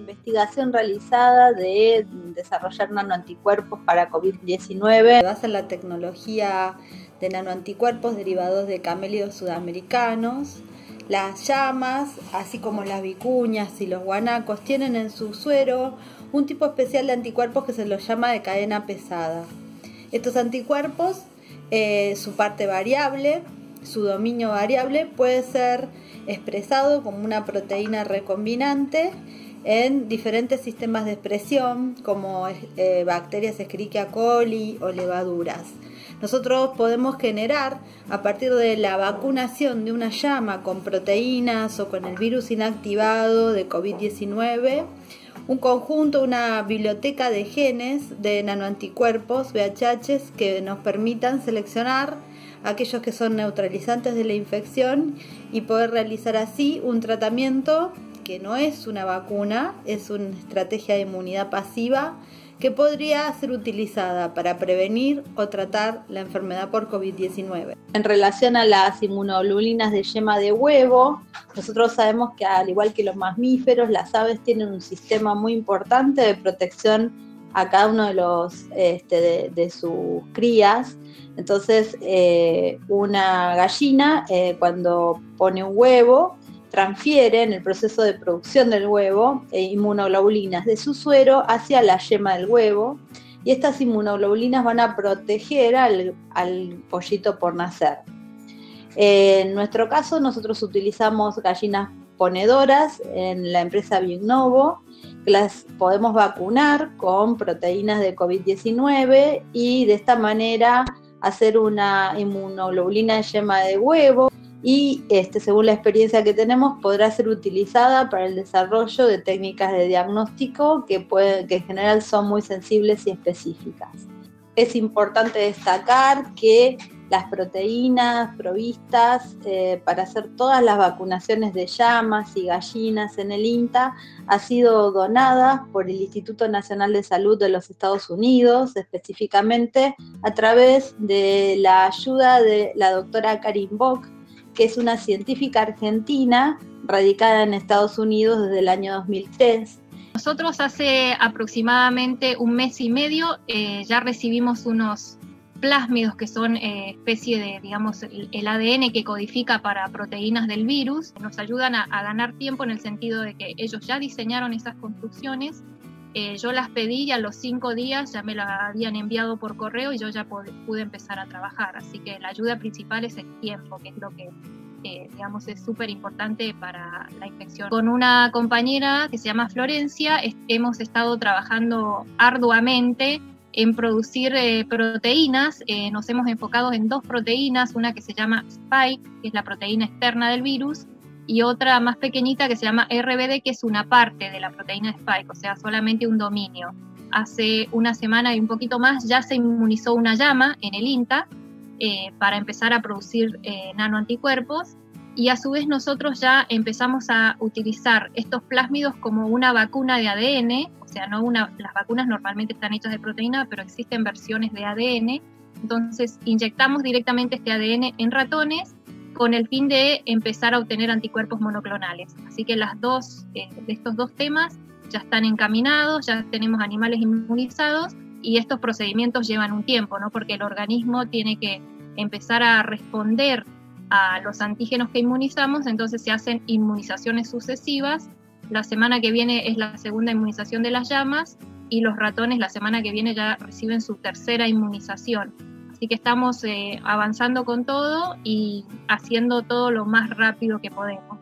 Investigación realizada de desarrollar nanoanticuerpos para COVID-19. Basa en la tecnología de nanoanticuerpos derivados de camélidos sudamericanos. Las llamas, así como las vicuñas y los guanacos, tienen en su suero un tipo especial de anticuerpos que se los llama de cadena pesada. Estos anticuerpos, su parte variable, su dominio variable, puede ser expresado como una proteína recombinante en diferentes sistemas de expresión, como bacterias Escherichia coli o levaduras. Nosotros podemos generar, a partir de la vacunación de una llama con proteínas o con el virus inactivado de COVID-19, un conjunto, una biblioteca de genes de nanoanticuerpos, VHH, que nos permitan seleccionar aquellos que son neutralizantes de la infección y poder realizar así un tratamiento que no es una vacuna, es una estrategia de inmunidad pasiva que podría ser utilizada para prevenir o tratar la enfermedad por COVID-19. En relación a las inmunoglobulinas de yema de huevo, nosotros sabemos que al igual que los mamíferos, las aves tienen un sistema muy importante de protección a cada uno de los de sus crías. Entonces, una gallina cuando pone un huevo, transfiere en el proceso de producción del huevo inmunoglobulinas de su suero hacia la yema del huevo, y estas inmunoglobulinas van a proteger al pollito por nacer. En nuestro caso, nosotros utilizamos gallinas ponedoras en la empresa Vignovo, que las podemos vacunar con proteínas de COVID-19 y de esta manera hacer una inmunoglobulina de yema de huevo, y según la experiencia que tenemos podrá ser utilizada para el desarrollo de técnicas de diagnóstico que en general son muy sensibles y específicas. Es importante destacar que las proteínas provistas para hacer todas las vacunaciones de llamas y gallinas en el INTA han sido donadas por el Instituto Nacional de Salud de los Estados Unidos, específicamente a través de la ayuda de la doctora Karin Bock, que es una científica argentina radicada en Estados Unidos desde el año 2003. Nosotros hace aproximadamente un mes y medio ya recibimos unos plásmidos que son especie de, digamos, el ADN que codifica para proteínas del virus. Nos ayudan a ganar tiempo en el sentido de que ellos ya diseñaron esas construcciones. Yo las pedí y a los 5 días ya me las habían enviado por correo y yo ya pude empezar a trabajar. Así que la ayuda principal es el tiempo, que es lo que digamos es súper importante para la infección. Con una compañera que se llama Florencia hemos estado trabajando arduamente en producir proteínas. Nos hemos enfocado en 2 proteínas, una que se llama Spike, que es la proteína externa del virus, y otra más pequeñita que se llama RBD, que es una parte de la proteína Spike, o sea, solamente un dominio. Hace una semana y un poquito más ya se inmunizó una llama en el INTA para empezar a producir nanoanticuerpos, y a su vez nosotros ya empezamos a utilizar estos plásmidos como una vacuna de ADN, o sea, las vacunas normalmente están hechas de proteína, pero existen versiones de ADN, entonces inyectamos directamente este ADN en ratones con el fin de empezar a obtener anticuerpos monoclonales. Así que de estos 2 temas ya están encaminados, ya tenemos animales inmunizados, y estos procedimientos llevan un tiempo, ¿no? Porque el organismo tiene que empezar a responder a los antígenos que inmunizamos, entonces se hacen inmunizaciones sucesivas. La semana que viene es la segunda inmunización de las llamas, y los ratones la semana que viene ya reciben su tercera inmunización. Así que estamos avanzando con todo y haciendo todo lo más rápido que podemos.